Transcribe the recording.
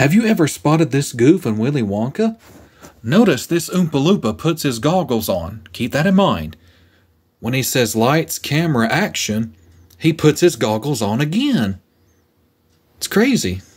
Have you ever spotted this goof in Willy Wonka? Notice this Oompa Loompa puts his goggles on. Keep that in mind. When he says lights, camera, action, he puts his goggles on again. It's crazy.